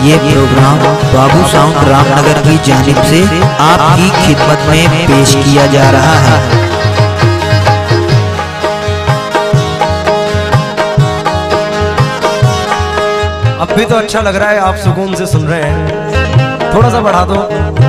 ये प्रोग्राम बाबू साउंड रामनगर की जानिब से आपकी खिदमत में पेश किया जा रहा है। अब भी तो अच्छा लग रहा है, आप सुकून से सुन रहे हैं, थोड़ा सा बढ़ा दो।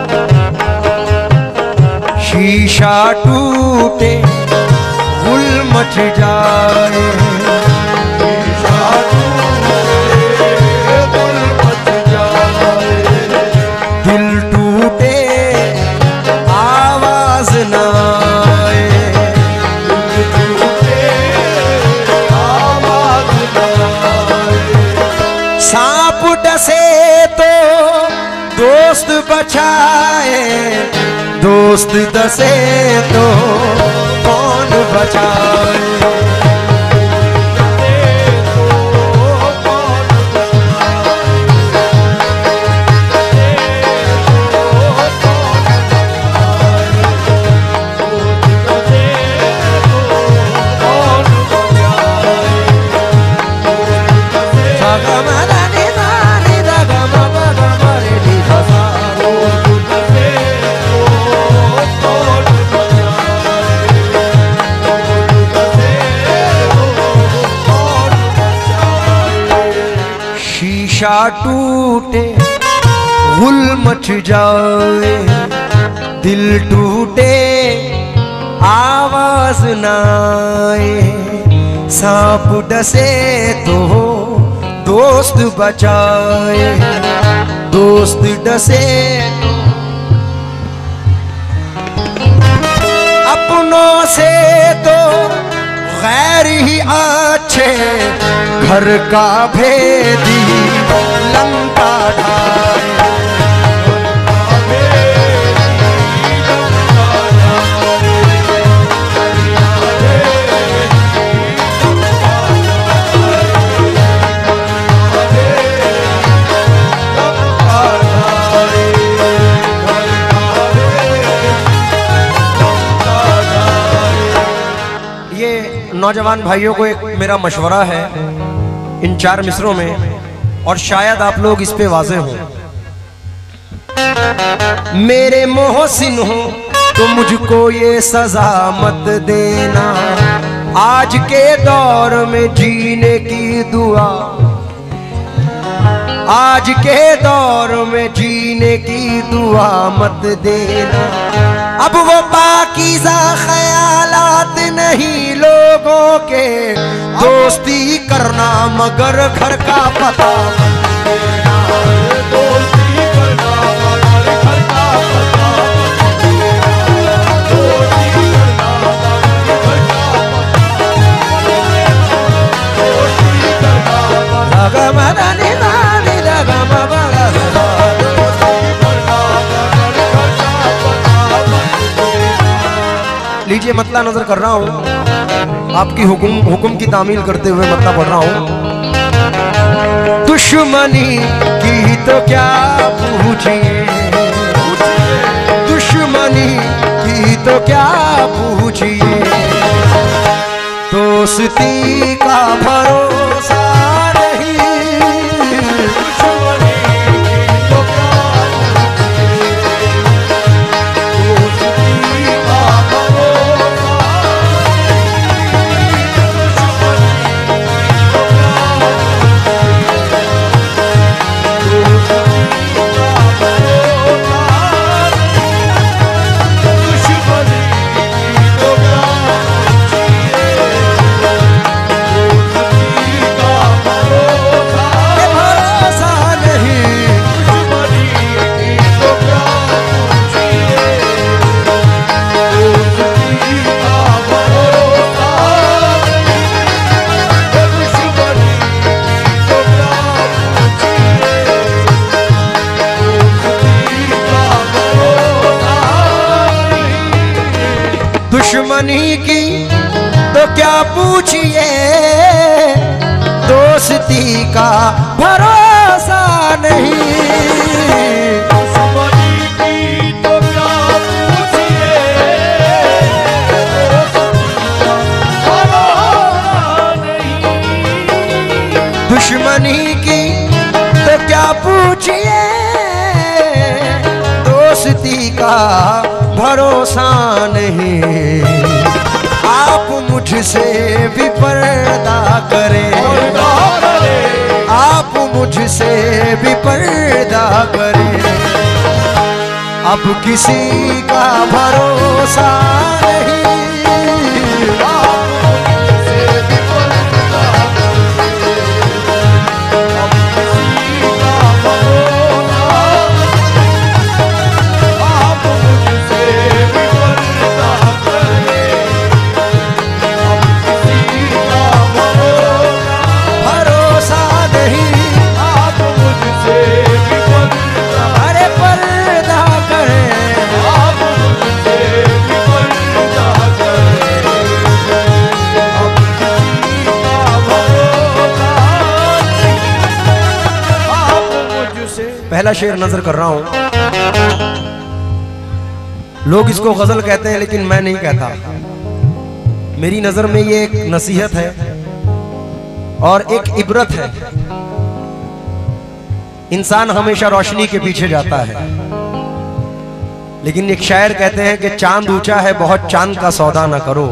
शीशा टूटे गुल मच जाए, शीशा टूटे गुल मच जाए, दिल टूटे आवाज ना आए, दिल टूटे आवाज ना आए। सांप डसे तो दोस्त बचाए, दोस्त डसे तो कौन बचाए। शीशा टूटे गुल मच जाए, दिल टूटे आवाज ना आए। सांप डसे तो दोस्त बचाए, दोस्त डसे तो अपनों से तो गैर ही अच्छे, घर का भेदी लंका ढाए। ये नौजवान भाइयों को एक मेरा मशवरा है इन 4 मिसरों में, और शायद आप लोग इस पे वाज़े हो। मेरे मोहसिन हो तो मुझको ये सजा मत देना, आज के दौर में जीने की दुआ, आज के दौर में जीने की दुआ मत देना। अब वो पाकीज़ा ख्यालात नहीं लोगों के, दोस्ती करना मगर घर का पता मत देना, दोस्ती करना मगर घर का पता मत देना, दोस्ती करना मगर घर का पता, दोस्ती करना लीजिए मतला नजर कर रहा हूं, आपकी हुक्म की तामील करते हुए मतला पढ़ रहा हूं। दुश्मनी की तो क्या पूछिए, दुश्मनी की तो क्या पूछिए, दोस्ती का भरोसा नहीं, दुश्मनी की तो क्या दुश्मनी की तो क्या पूछिए, दोस्ती का भरोसा नहीं, दुश्मनी की तो क्या पूछिए, भरोसा नहीं, दुश्मनी की तो क्या क्या पूछिए, दोस्ती का भरोसा नहीं। आप मुझसे भी पर्दा करें, आप मुझसे भी पर्दा करें। अब किसी का भरोसा नहीं। पहला शेर नजर कर रहा हूं। लोग इसको गजल कहते हैं लेकिन मैं नहीं कहता। मेरी नजर में ये एक नसीहत है और एक इबरत है। इंसान हमेशा रोशनी के पीछे जाता है, लेकिन एक शायर कहते हैं कि चांद ऊंचा है बहुत, चांद का सौदा ना करो।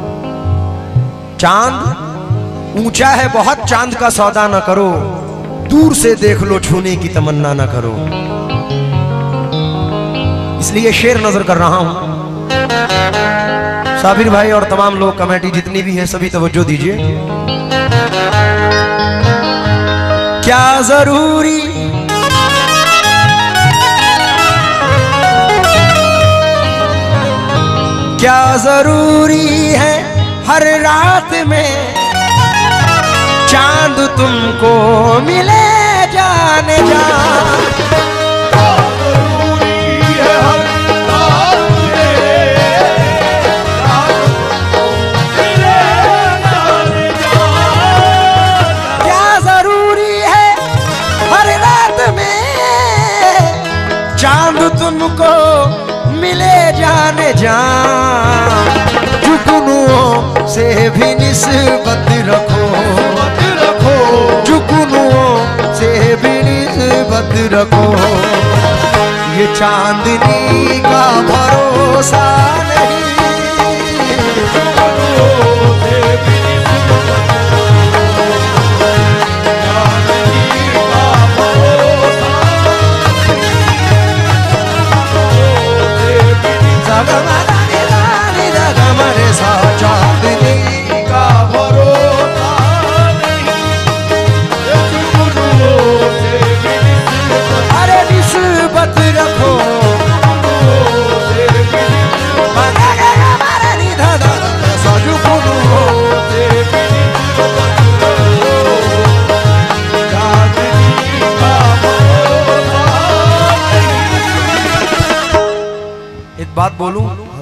चांद ऊंचा है बहुत, चांद का सौदा ना करो। दूर से देख लो, छूने की तमन्ना ना करो। इसलिए शेर नजर कर रहा हूं। साबिर भाई और तमाम लोग, कमेटी जितनी भी है, सभी तवज्जो दीजिए। क्या जरूरी क्या जरूरी है हर रात में चांद तुमको मिले जाने जा। क्या जरूरी है हर रात में चांद तुमको मिले जाने जा। जुगनुओं से भी निस्बत रखो, जुगनुओं से भी निस्बत रखो। ये चांदनी का भरोसा नहीं। चांदनी का भरोसा अरे निस्बत रखो। एक बात बोलूं,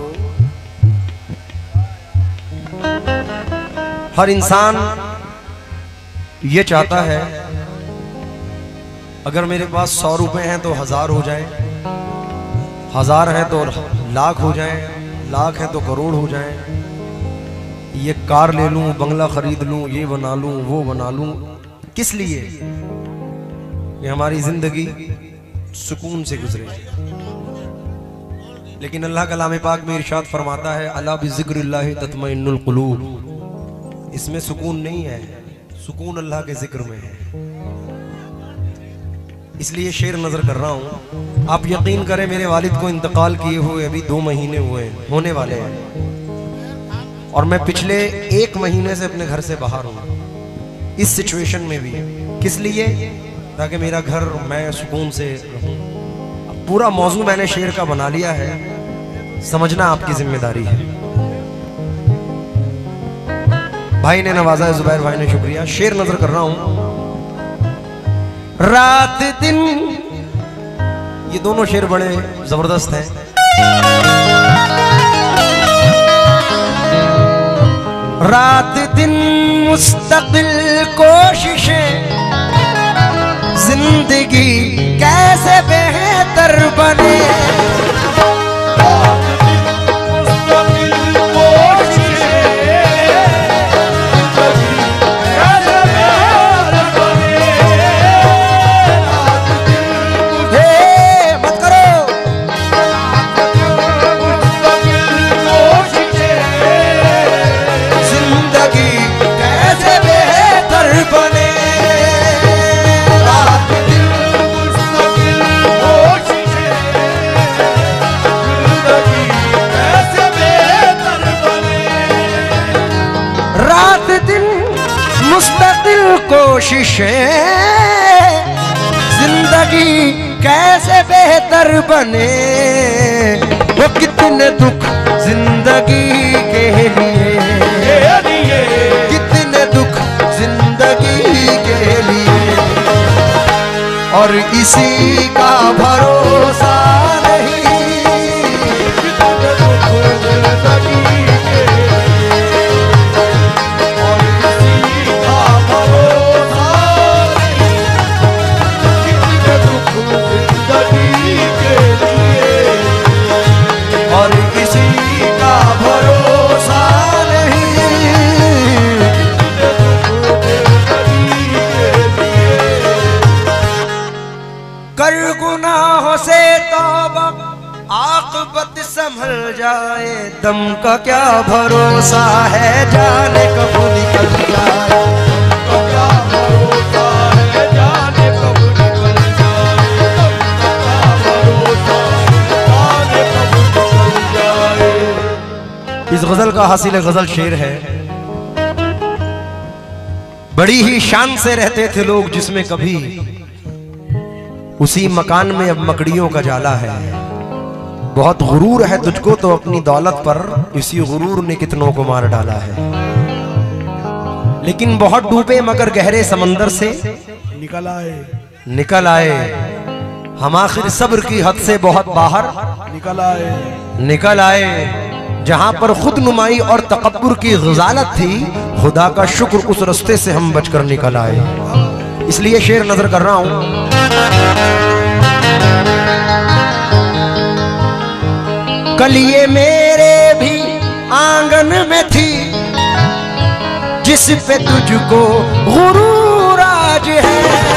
हर इंसान ये चाहता है अगर मेरे पास 100 रुपए हैं तो 1000 हो जाए, 1000 हैं तो लाख हो जाए, लाख हैं तो करोड़ हो जाए। ये कार ले लूं, बंगला खरीद लूं, ये बना लूं, वो बना लूं। किस लिए? ये हमारी जिंदगी सुकून से गुजरे। लेकिन अल्लाह कलाम पाक में इरशाद फरमाता है, अला बिज़िक्रिल्लाहि तत्मइन्नुल कुलूब। इसमें सुकून नहीं है, सुकून अल्लाह के जिक्र में है। इसलिए शेर नजर कर रहा हूं। आप यकीन करें, मेरे वालिद को इंतकाल किए हुए अभी 2 महीने हुए हैं, होने वाले हैं, और मैं पिछले 1 महीने से अपने घर से बाहर हूं इस सिचुएशन में भी। किस लिए? ताकि मेरा घर, मैं सुकून से रहूं। पूरा मौजू मैंने शेर का बना लिया है, समझना आपकी जिम्मेदारी है। भाई ने नवाजा है, जुबैर भाई ने, शुक्रिया। शेर नजर कर रहा हूं। रात दिन, ये दोनों शेर बड़े जबरदस्त हैं। रात दिन मुस्तकिल कोशिशें, जिंदगी कैसे बेहतर बने। मुस्तकिल कोशिशें, जिंदगी कैसे बेहतर बने, वो कितने दुख जिंदगी के लिए, कितने दुख जिंदगी के लिए, और इसी का भरोसा नहीं, कितने दुख जिंदगी के लिए, और इसी का भरोसा नहीं, कितने दुख जिंदगी के लिए, और इसी का भरोसा नहीं, कर गुनाहों से तौबा आक़िबत संभल जाए, दम का क्या भरोसा है जाने कब निकल जाए, दम का क्या भरोसा है जाने कब निकल जाए, दम का क्या भरोसा है जाने कब निकल जाए। इस गजल का हासिल गजल शेर है, बड़ी ही शान से रहते थे लोग जिसमें कभी, उसी मकान में अब मकड़ियों का जाला है, बहुत गुरूर है तुझको तो अपनी दौलत पर, इसी गुरूर ने कितनों को मार डाला है, लेकिन बहुत डूबे मगर गहरे समंदर से निकल आए, हम आखिर सब्र की हद से बहुत बाहर निकल आए, जहां पर खुद नुमाई और तकब्बुर की ग़ज़ालत थी, खुदा का शुक्र उस रास्ते से हम बचकर निकल आए। इसलिए शेर नजर कर रहा हूं, कलिए मेरे भी आंगन में थी, जिस पे तुझको गुरूर आज है,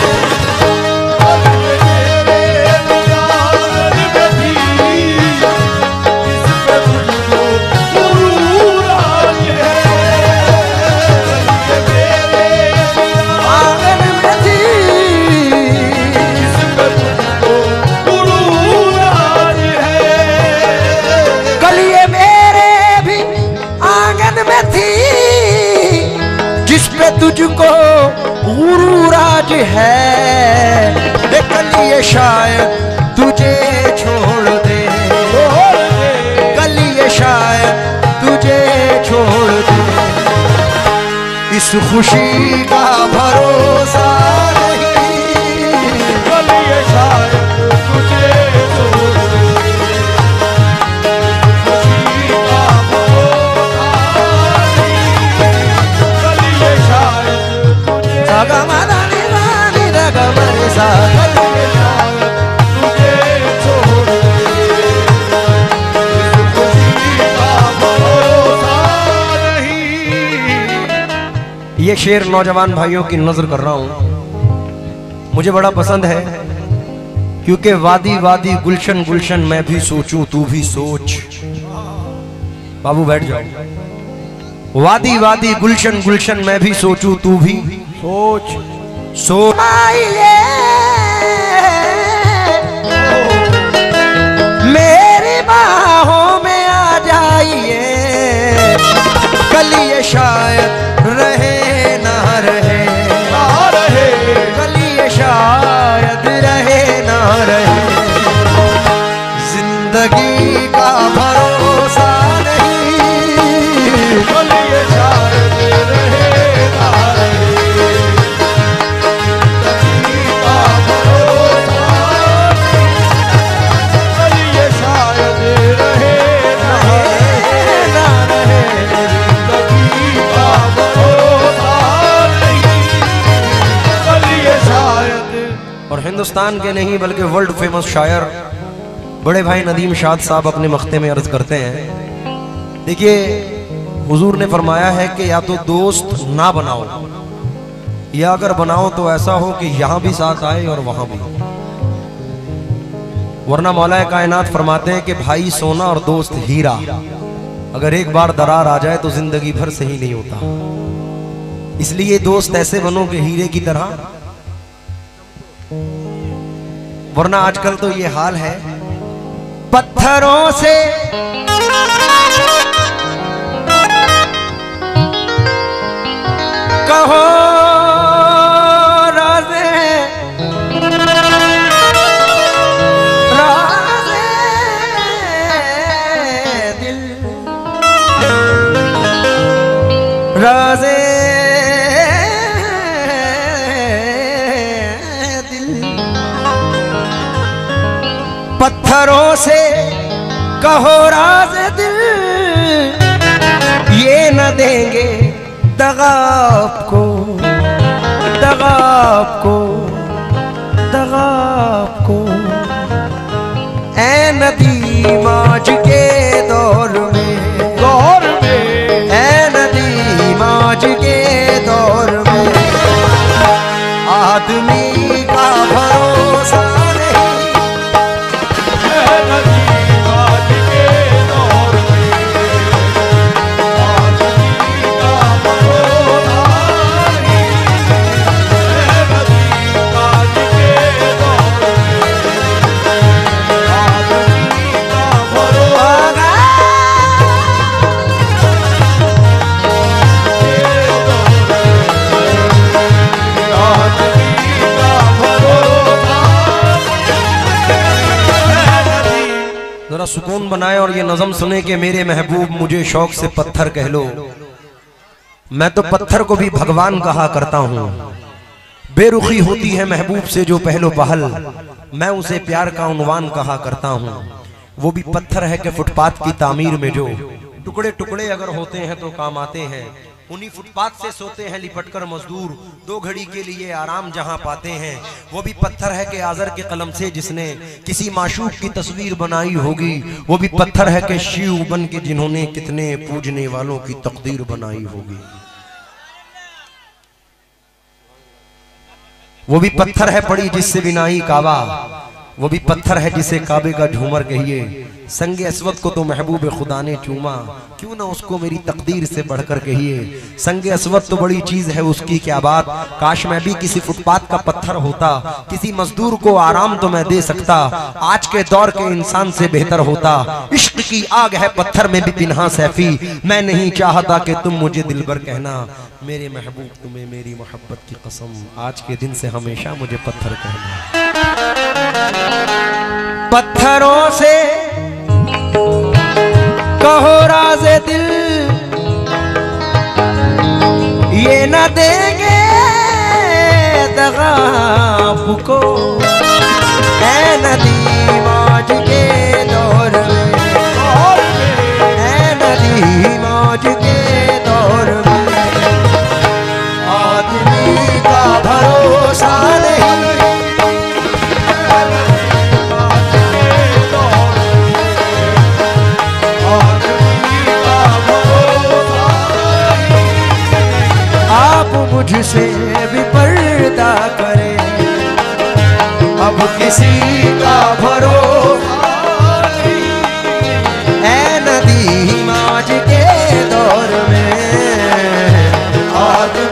तुझको गुरूर आज है, कलिए शायद तुझे छोड़ दे, कलिए शायद तुझे छोड़ दे, इस खुशी का भरोसा नहीं, कलिए शायद तुझे छोड़ दे, खुशी का भरोसा ये शेर नौजवान भाइयों की नजर कर रहा हूं, मुझे बड़ा पसंद है, क्योंकि वादी वादी गुलशन गुलशन मैं भी सोचूं तू भी सोच, बाबू बैठ जाओ, वादी वादी गुलशन गुलशन मैं भी सोचूं तू भी सोच, मेरी बाहों में आ जाइए, कलिए शायद रहे ना रहे, कलिए शायद रहे ना रहे, जिंदगी का भरोसा नहीं, कलिए शायद रहे ना रहे, जिंदगी का भरोसा नहीं, कलिए शायद रहे ना रहे, जिंदगी का भरोसा नहीं, कलिए शायद। और हिंदुस्तान के नहीं बल्कि वर्ल्ड फेमस शायर बड़े भाई नदीम शाद साहब अपने मख्ते में अर्ज करते हैं, देखिए हुजूर ने फरमाया है कि या तो दोस्त ना बनाओ, या अगर बनाओ तो ऐसा हो कि यहाँ भी साथ आए और वहां भी, वरना मौलाए कायनात फरमाते हैं कि भाई सोना और दोस्त हीरा, अगर एक बार दरार आ जाए तो जिंदगी भर सही नहीं होता, इसलिए दोस्त ऐसे बनो कि हीरे की तरह, वरना आजकल तो ये हाल है, पत्थरों से कहो पत्थरों से कहो राज दिल, ये न देंगे दगा आपको, दगा आपको, दगा आपको। ऐ नदी माज के दौर में, ऐ नदी माज के दौर में, आदमी का भरोसा नहीं। ऐ नदी माज के दौर में, आदमी का भरोसा नहीं। ऐ नदी माज के दौर में, आदमी का भरोसा। जरा सुकून बनाए और ये नज़म सुने कि मेरे महबूब मुझे शौक से पत्थर कह लो, मैं तो पत्थर को भी भगवान कहा करता हूँ। बेरुखी होती है महबूब से जो पहलो पहल, मैं उसे प्यार का उन्वान कहा करता हूँ। वो भी पत्थर है कि फुटपाथ की तामीर में जो टुकड़े टुकड़े अगर होते हैं तो काम आते हैं। उन्हीं फुटपाथ से सोते हैं लिपटकर मजदूर, दो घड़ी के लिए आराम जहां पाते हैं। वो भी पत्थर है कि आज़र के कलम से जिसने किसी माशूक की तस्वीर बनाई होगी। वो भी पत्थर है कि शिव बन के जिन्होंने कितने पूजने वालों की तकदीर बनाई होगी। वो भी पत्थर है पड़ी जिससे बिनाई काबा, वो भी पत्थर है जिसे काबे का झूमर कहिए। संगे अस्वद को तो महबूब खुदा ने चूमा, क्यों ना उसको मेरी तकदीर से बढ़कर कहिए। संगे अस्वद तो बड़ी चीज है उसकी क्या बात, काश मैं भी किसी फुटपाथ का पत्थर होता, किसी मजदूर को आराम तो मैं दे सकता, आज के दौर के इंसान से बेहतर होता। इश्क की आग है पत्थर में भी पिन्हा सैफी, मैं नहीं चाहता कि तुम मुझे दिलबर कहना। मेरे महबूब तुम्हें मेरी मोहब्बत की कसम, आज के दिन से हमेशा मुझे पत्थर कहना। पत्थरों से कहो राज़े दिल, ये न देंगे दगा आपको। ऐ नदी मौज के दौर में, ऐ नदी मौज के दौर में, आदमी का भरोसा नहीं। मुझसे भी पर्दा करे, अब किसी का भरोसा नहीं। ऐ नदी माज के दौर में, आदमी